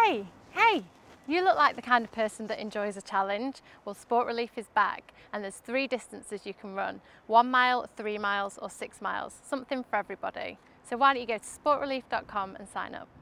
Hey, you look like the kind of person that enjoys a challenge. Well, Sport Relief is back and there's 3 distances you can run: 1 mile, 3 miles or 6 miles, something for everybody. So why don't you go to sportrelief.com and sign up.